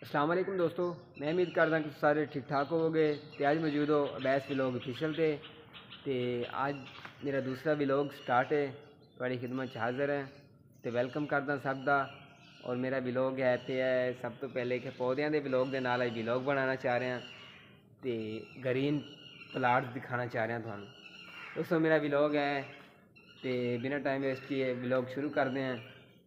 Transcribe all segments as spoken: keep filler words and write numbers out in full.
अस्सलाम वालेकुम दोस्तों, मैं उम्मीद करदा कि सारे ठीक ठाक होवोगे। तो अज मौजूद हो अबैस व्लॉग ऑफिशियल ते ते अज मेरा दूसरा व्लॉग स्टार्ट है, थोड़ी खिदमत हाज़र है तो वेलकम करदा सब दा। और मेरा व्लॉग है पे है सब तो पहले कि पौधों के व्लॉग के नाल व्लॉग बनाना चाह रहे हैं तो ग्रीन प्लाट दिखाना चाह रहे हैं थानू दोस्तों। मेरा व्लॉग है तो बिना टाइम वेस्ट किए व्लॉग शुरू करते हैं।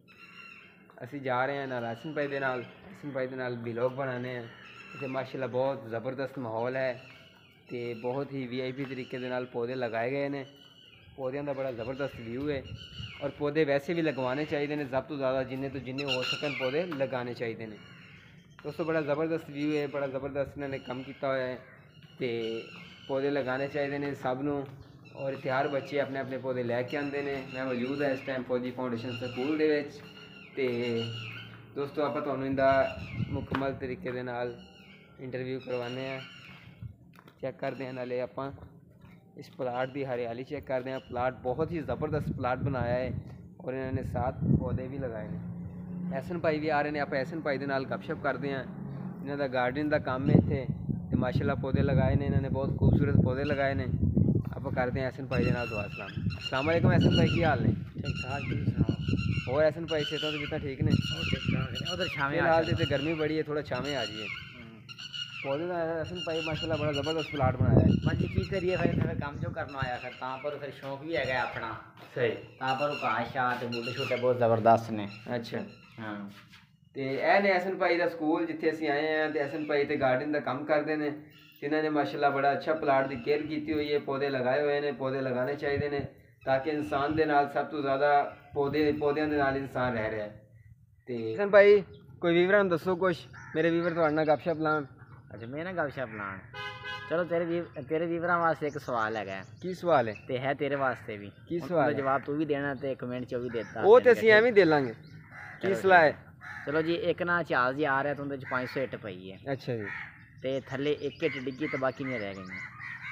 असी जा रहे हैं नाल हसन भाई दे नाल हसन भाई दे नाल व्लॉग बनाने हैं। इतने माशाल्लाह बहुत ज़बरदस्त माहौल है तो बहुत ही वी आई पी तरीके दे नाल पौधे लगाए गए हैं। पौधों का बड़ा ज़बरदस्त व्यू है और पौधे वैसे भी लगवाने चाहिए ने, ज़्यादा तो ज़्यादा जिन्ने तो जिन्ने हो सकन पौधे लगाने चाहिए ने दोस्तों। बड़ा ज़बरदस्त व्यू है, बड़ा ज़बरदस्त इन्होंने कम किया हुआ है तो पौधे लगाने चाहिए ने सब नूं। और इत्ते हर बच्चे अपने अपने पौधे लैके आते हैं। मैं मौजूद है इस टाइम फौजी फाउंडेशन स्कूल दे विच ते दोस्तों आप तुहानू इंदा मुकम्मल तरीके दे नाल इंटरव्यू करवाने हैं, चेक करते हैं नाले आपां इस प्लाट की हरियाली चेक करते हैं। प्लाट बहुत ही ज़बरदस्त प्लाट बनाया है और इन्होंने सात पौधे भी लगाए हैं। एहसन भाई भी आ रहे हैं, आप एहसन भाई के नाल गपशप करते हैं। इन्हों का गार्डन का काम है इत्थे ते माशाल्लाह पौधे लगाए ने, इन्होंने बहुत खूबसूरत पौधे लगाए ने। आप करते हैं एहसन भाई के नाल दुआ सलाम। अस्सलाम वालेकुम एहसन भाई, की हाल ने? ठीक ठाक। और एहसन भाई सेहत तो कितना ठीक ने? उधर छावे फिलहाल तो गर्मी बड़ी है, थोड़ा छावे आ जाइए। पौधे का एहसन भाई माशाल्लाह बड़ा ज़बरदस्त प्लाट बनाया है। बस जी की करिए फिर फिर काम जो करना आया फिर तां पर फिर शौक भी है अपना सही तां पर घास शाह ते बूटे छूटे बहुत ज़बरदस्त ने। अच्छा हाँ तो यह ने एहसन भाई का स्कूल जिथे असीं आए हैं तो एहसन भाई तो गार्डन का काम करते हैं। इन्होंने माशाल्लाह बड़ा अच्छा प्लाट की केयर की हुई है, पौधे लगाए हुए हैं। पौधे लगाने चाहिए ने ताकि इंसान के नाल सब तो ज़्यादा पौधे पौधों के नाल इंसान रह रहा है। तो एहसन भाई कोई वीवर दसो कुछ, मेरे वीवर तो नाल गपशप लान। अच्छा मैं ना गपशप लान, चलो तेरे वी तेरे वीवरां वास्ते एक सवाल है। की सवाल है? ते है तेरे वास्ते भी की सवाल है? जवाब तू भी देना ते कमेंट चो भी देता वो तो असीं एवें दे लांगे। की सलाह है? चलो जी, एक ना जहाज जी आ रहा है तो उहदे च पाँच सौ इट पई है। अच्छा जी। ते थल्ले एक इट डिग्गी तो बाकी नहीं रह गई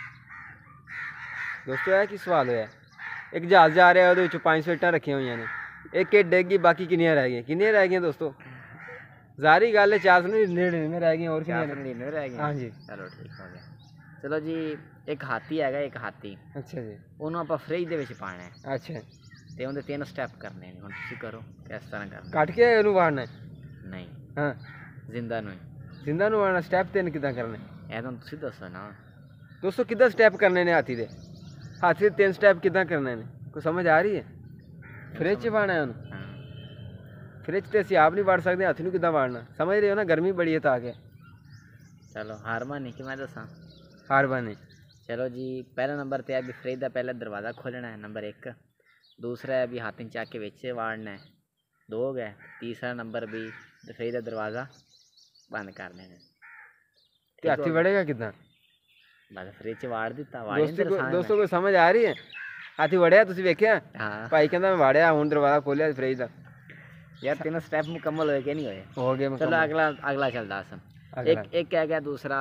दोस्तों यह की सवाल होया? एक जहाज जा रहा है वो पाँच सौ इट्टां रखी हुई ने, एक इट डिग गई बाकी किनियां रह गई? किनियां रह गई दोस्तों? जारी गल है चार सौ नड़िनवे रह गई और नड़िनवे रह गई। हाँ जी चलो ठीक हो गया। चलो जी, एक हाथी है, एक हाथी। अच्छा जी। उन्होंने आप फ्रिज दे विच पाना है। अच्छा ते उहदे तीन स्टेप करने हैं, हुण तुसीं करो किस तरह करना। कट के उहनूं वाड़ना है? नहीं हाँ जिंदा नूं जिंदा नूं वाड़ना। स्टेप तीन किदां करने ए तुम तुसीं दसो ना दोस्तों। किदां स्टेप करने ने हाथी दे? हाथी दे तीन स्टेप किदां करने ने? कोई समझ आ रही है? फ्रिज च पाना है उन्होंने? फ्रिज तो असीं आप नहीं वाड़ सकते, हाथी नूं किदां वाड़ना? समझ रहे हो ना, गर्मी बड़ी है ताकि। चलो हार मानी कि मैं दसा? हार मानी। चलो जी, पहला नंबर तो है भी फ्रिज का पहले दरवाज़ा खोलना है, नंबर एक। दूसरा है भी हाथी चाक के विच वाड़ना है, दो हो गए। तीसरा नंबर भी फ्रिज का दरवाज़ा बंद कर देना। तो हाथी वड़ेगा किदां? बस फ्रिज च वाड़ दिता। दोस्तों कोई समझ आ रही है? हाथी वड़िया तुसीं वेख्या? हाँ भाई कहंदा मैं वाड़िया, हुण दरवाज़ा खोलिया फ्रिज का। यार तीनों स्टेप मुकम्मल होए कि नहीं होए? हो गए। चलो अगला अगला चलदा अस। एक एक है गया दूसरा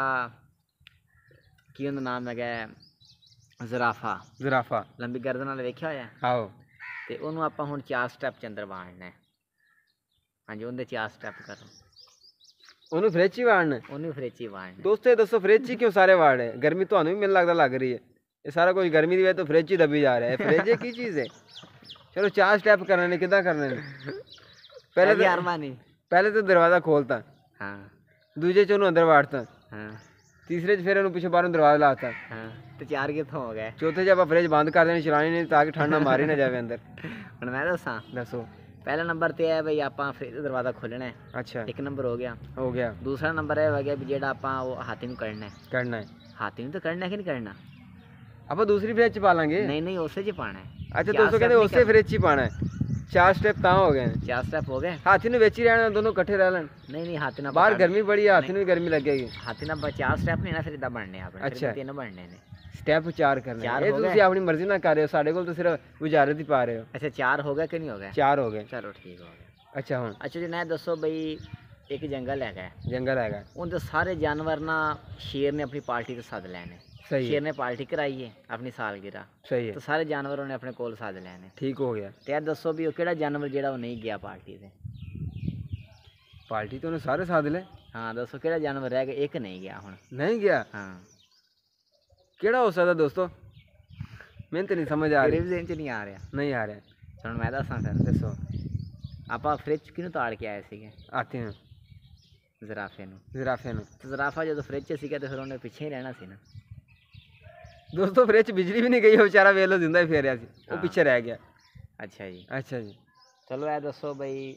की उहदा नाम है ज़राफा। ज़राफा लंबी गर्दन वाला वेख्या होया? आओ ते उहनूं आपां हुण चार स्टेप च अंदर वाड़ना है। हाँ जी, उहदे चार स्टेप करो। उन्होंने फ्रिज ही वाड़ना है? उन्होंने फ्रिज ही वाड़ना। दोस्तों दसो फ्रिज ही क्यों सारे वाड़ है? गर्मी तो भी मैनूं लगदा लग रही है, ये सारा कुछ गर्मी की वजह तो फ्रिज ही दबी जा रहा है। फ्रिज है की चीज़ है? चलो चार स्टेप करने ने, किदां करने ने? पहले तो पहले तो दरवाज़ा खोलता, हाँ। दूजे च अंदर वाड़ता, हाँ। तीसरे च फिर उन्होंने पिछे बाहरों दरवाज़ा लाता, हाँ। तो चार कितों हो गए? चौथे च आप फ्रिज बंद कर देनी, चलानी नहीं ताकि ठंड ना मारी ना जाए अंदर। हुण मैं दसां? दसो। पहला नंबर तो है भाई आपां फ्रिज का दरवाज़ा खोलना है। अच्छा एक नंबर हो गया हो गया। दूसरा नंबर है हो गया भी जेड़ा आपां वो हाथी नूं कढ़ना है। करना है हाथी नूं तो कढ़ना है कि नहीं कढ़ना? आप दूसरी फ्रिज च पा लांगे? नहीं नहीं उसे च पाना है। अच्छा दोस्तों कहते उसे फ्रिज च ही पाना है। चार स्टेप तां हो गए? चार स्टेप हो गए। हाथी ने बेच ही रहना, दोनों इकट्ठे रह लें? नहीं नहीं हाथी ना बाहर गर्मी बड़ी है, हाथी ने भी गर्मी लगेगी। हाथी ना चार स्टेप नहीं ना फिर इदा बनने आपने। अच्छा तीन बनने ने स्टेप चार करने। चार हो गए? अपनी मर्जी ना कर रहे हो, साढ़े को तो सिर्फ गुजारत ही पा रहे हो। अच्छा चार हो गए कि नहीं हो गए? चार हो गए। चलो ठीक हो गया। अच्छा हुण अच्छा जी मैं दसो बई एक जंगल है, जंगल है उनके सारे जानवर ना शेर ने अपनी पार्टी तो सद लैने। सही शेर ने पार्टी कराई है अपनी सालगिरह। सही है। तो सारे जानवरों ने अपने कोल सद लैने। ठीक हो गया। तो दसो भी वो किहड़ा जानवर जेड़ा वो नहीं गया पार्टी से? पार्टी तो उन्हें सारे सद ले। हाँ दसो केड़ा जानवर रह गया? एक नहीं गया हुण। नहीं गया? हाँ केड़ा हो सकदा दोस्तों? मैंने तो नहीं समझ आ रही। ज़हन च नहीं आ रहा। नहीं आ रहा। सुन मैं दसां फिर। दसो। ਆਪਾਂ ਫ੍ਰਿਜ ਕਿਹਨੂੰ ਤਾੜ ਕੇ ਆਏ ਸੀਗੇ? ਆਤੇ ਹਾਂ ਜ਼ਰਾਫੇ ਨੂੰ। ਜ਼ਰਾਫੇ ਨੂੰ। ਤੇ ਜ਼ਰਾਫਾ ਜਦੋਂ ਫ੍ਰਿਜ 'ਚ ਸੀਗਾ ਤੇ ਫਿਰ ਉਹਨੇ ਪਿੱਛੇ ਹੀ ਰਹਿਣਾ ਸੀ ਨਾ। ਦੋਸਤੋ ਫ੍ਰਿਜ 'ਚ ਬਿਜਲੀ ਵੀ ਨਹੀਂ ਗਈ, ਉਹ ਵਿਚਾਰਾ ਵੇਖ ਲਓ ਜ਼ਿੰਦਾ ਹੀ ਫੇਰ ਰਿਹਾ ਸੀ, ਉਹ ਪਿੱਛੇ ਰਹਿ ਗਿਆ। ਅੱਛਾ ਜੀ। ਅੱਛਾ ਜੀ। ਚਲੋ ਇਹ ਦੱਸੋ ਬਈ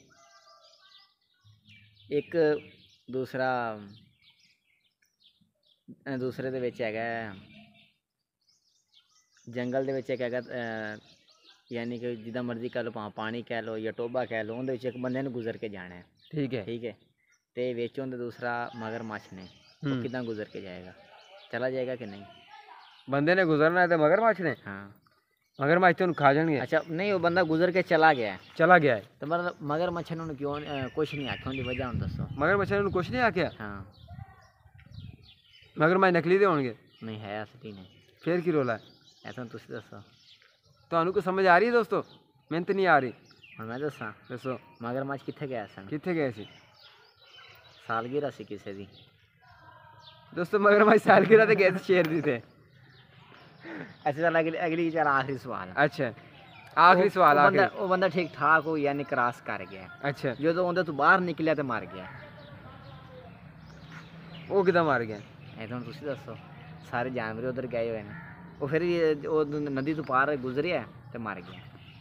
ਇੱਕ ਦੂਸਰਾ ਦੂਸਰੇ ਦੇ ਵਿੱਚ ਹੈਗਾ ਜੰਗਲ ਦੇ ਵਿੱਚ ਇੱਕ ਹੈਗਾ यानी कि जिदा मर्जी कह लो, भाव पानी कह लो या टोबा कह लो, उनके एक बंदे ने गुजर के जाना है। ठीक है ठीक है। तो विच उनके दूसरा मगरमच्छ ने, वो किदा गुजर के जाएगा? चला जाएगा कि नहीं? बंदे ने गुजरना है तो मगरमच्छ ने? हाँ मगरमच्छ तो खा जाएंगे। अच्छा नहीं, वो बंदा गुजर के चला गया है। चला गया है तो मतलब मगरमच्छ ने क्यों कुछ नहीं आख्या? उनकी वजह दसो। मगरमच्छ ने कुछ नहीं आख्या? हाँ मगरमच्छ नकली दे होंगे? नहीं है असली ने। फिर की रोला है? ऐसा तुम दसो। ਤੁਹਾਨੂੰ ਕੋ ਸਮਝ ਆ ਰਹੀ ਹੈ ਦੋਸਤੋ? ਮੈਨੂੰ ਤਾਂ ਨਹੀਂ ਆ ਰਹੀ। ਹੁਣ ਮੈਂ ਦੱਸਾਂ? ਦੱਸੋ। ਮਗਰਮੱਛ ਕਿੱਥੇ ਗਿਆ ਸਨ? ਕਿੱਥੇ ਗਏ ਸੀ? ਸਾਲਗਿਰਾ ਸੀ ਕਿਸੇ ਦੀ। ਦੋਸਤੋ ਮਗਰਮੱਛ ਸਾਲਗਿਰਾ ਤੇ ਗਏ ਸੀ ਸ਼ੇਰ ਦੀ ਤੇ। ਅੱਛਾ ਚੱਲ ਅਗਲੀ ਅਗਲੀ ਚੱਲ ਆਖਰੀ ਸਵਾਲ। ਅੱਛਾ ਆਖਰੀ ਸਵਾਲ। ਉਹ ਬੰਦਾ ਉਹ ਬੰਦਾ ਠੀਕ ਠਾਕ ਹੋ ਯਾਨੀ ਕ੍ਰਾਸ ਕਰ ਗਿਆ। ਅੱਛਾ ਜਦੋਂ ਉਹਦੇ ਤੋਂ ਬਾਹਰ ਨਿਕਲਿਆ ਤੇ ਮਰ ਗਿਆ। ਉਹ ਕਿੱਦਾਂ ਮਰ ਗਿਆ? ਇਹ ਤਾਂ ਤੁਸੀਂ ਦੱਸੋ। ਸਾਰੇ ਜਾਨਵਰ ਉਧਰ ਗਏ ਹੋਏ ਨੇ, ਉਹ ਫਿਰ ਉਹ ਨਦੀ ਤੋਂ ਪਾਰ ਗੁਜ਼ਰਿਆ ਤੇ ਮਰ ਗਿਆ।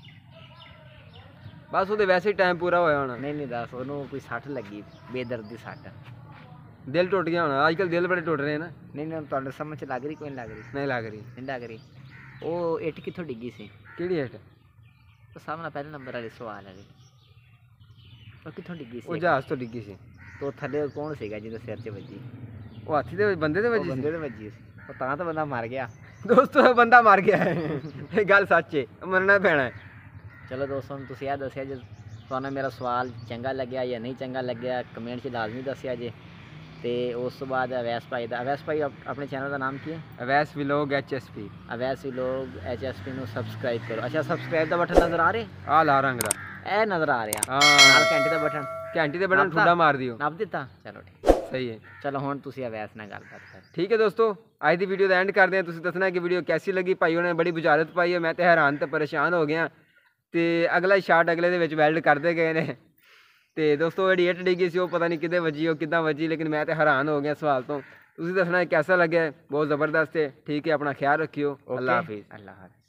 ਬਸ ਉਹਦੇ ਵੈਸੇ ਹੀ ਟਾਈਮ ਪੂਰਾ ਹੋਇਆ ਹੋਣਾ। ਨਹੀਂ ਨਹੀਂ ਦੱਸ, ਉਹਨੂੰ ਕੋਈ ਸੱਟ ਲੱਗੀ, ਬੇਦਰਦੀ ਸੱਟ, ਦਿਲ ਟੁੱਟ ਗਿਆ ਹੋਣਾ। ਅੱਜ ਕੱਲ੍ਹ ਦਿਲ ਬੜੇ ਟੁੱਟ ਰਹੇ ਨਾ। ਨਹੀਂ ਨਹੀਂ ਤੁਹਾਡੇ ਸਮਝ ਚ ਲੱਗ ਰਹੀ? ਕੋਈ ਨਹੀਂ ਲੱਗ ਰਹੀ। ਨਹੀਂ ਲੱਗ ਰਹੀ। ਨਹੀਂ ਲੱਗ ਰਹੀ। ਉਹ ਇੱਟ ਕਿੱਥੋਂ ਡਿੱਗੀ ਸੀ? ਕਿਹੜੀ ਇੱਟ? ਉਹ ਸਾਹਮਣੇ ਪਹਿਲੇ ਨੰਬਰ ਵਾਲੀ ਸਵਾਲ ਹੈ। ਉਹ ਕਿੱਥੋਂ ਡਿੱਗੀ ਸੀ? ਉਹ ਜਹਾਜ਼ ਤੋਂ ਡਿੱਗੀ ਸੀ। ਤੇ ਉਹ ਥੱਲੇ ਕੌਣ ਸੀਗਾ ਜਿਹਦੇ ਸਿਰ 'ਚ ਵੱਜੀ? ਉਹ ਹਾਥੀ ਦੇ ਬੰਦੇ ਦੇ ਵੱਜੀ ਸੀ। ਬੰਦੇ ਦੇ ਵੱਜੀ ਸੀ। ਉਹ ਤਾਂ ਤਾਂ ਬੰਦਾ ਮਰ ਗਿਆ। ਦੋਸਤੋ ਬੰਦਾ ਮਰ ਗਿਆ ਹੈ, ਇਹ ਗੱਲ ਸੱਚ ਹੈ, ਮੰਨਣਾ ਪੈਣਾ ਹੈ। ਚਲੋ ਦੋਸਤੋ ਹੁਣ ਤੁਸੀਂ ਇਹ ਦੱਸਿਆ ਜੇ ਤੁਹਾਨੂੰ ਮੇਰਾ ਸਵਾਲ ਚੰਗਾ ਲੱਗਿਆ ਜਾਂ ਨਹੀਂ ਚੰਗਾ ਲੱਗਿਆ, ਕਮੈਂਟ 'ਚ ਲਾਜ਼ਮੀ ਦੱਸਿਆ ਜੇ। ਤੇ ਉਸ ਤੋਂ ਬਾਅਦ ਅਵੈਸ ਭਾਈ ਦਾ, ਅਵੈਸ ਭਾਈ ਆਪਣੇ ਚੈਨਲ ਦਾ ਨਾਮ ਕੀ ਹੈ? Awais vlog H S P. Awais vlog H S P ਨੂੰ ਸਬਸਕ੍ਰਾਈਬ ਕਰੋ। ਅੱਛਾ ਸਬਸਕ੍ਰਾਈਬ ਦਾ ਬਟਨ ਨਜ਼ਰ ਆ ਰਿਹਾ? ਆ ਲਾਲ ਰੰਗ ਦਾ ਇਹ ਨਜ਼ਰ ਆ ਰਿਹਾ। ਹਾਂ ਨਾਲ ਘੰਟੀ ਦਾ ਬਟਨ। ਘੰਟੀ ਦੇ ਬਟਨ ਠੁੱਡਾ ਮਾਰ ਦਿਓ। ਨੱਪ ਦਿੱਤਾ? ਚਲੋ ਠੀਕ ਸਹੀ ਹੈ। ਚਲੋ ਹੁਣ ਤੁਸੀਂ ਅਵੈਸ ਨਾਲ ਗੱਲਬਾਤ ਕਰੋ। ਠੀਕ ਹੈ ਦੋਸਤੋ ਅੱਜ ਦੀ ਵੀਡੀਓ ਦਾ ਐਂਡ ਕਰਦੇ ਹਾਂ। ਤੁਸੀਂ ਦੱਸਣਾ ਕਿ ਵੀਡੀਓ ਕੈਸੀ ਲੱਗੀ। ਭਾਈ ਉਹਨੇ ਬੜੀ ਬੁਝਾਰਤ ਪਾਈ ਹੈ, ਮੈਂ ਤਾਂ ਹੈਰਾਨ ਤੇ ਪਰੇਸ਼ਾਨ ਹੋ ਗਿਆ। ਤੇ ਅਗਲਾ ਸ਼ਾਟ ਅਗਲੇ ਦੇ ਵਿੱਚ ਵੈਲਡ ਕਰਦੇ ਗਏ ਨੇ। ਤੇ ਦੋਸਤੋ ਜਿਹੜੀ ਇੱਟ ਡਿੱਗੀ ਸੀ ਉਹ ਪਤਾ ਨਹੀਂ ਕਿੱਦੇ ਵੱਜੀ, ਉਹ ਕਿੱਦਾਂ ਵੱਜੀ, ਲੇਕਿਨ ਮੈਂ ਤਾਂ ਹੈਰਾਨ ਹੋ ਗਿਆ ਸਵਾਲ ਤੋਂ। ਤੁਸੀਂ ਦੱਸਣਾ ਕੈਸਾ ਲੱਗਿਆ। ਬਹੁਤ ਜ਼ਬਰਦਸਤ ਹੈ। ਠੀਕ ਹੈ, ਆਪਣਾ ਖਿਆਲ ਰੱਖਿਓ। ਅੱਲਾ ਹਾਫਿਜ਼। ਅੱਲਾ ਹਾਫਿਜ਼।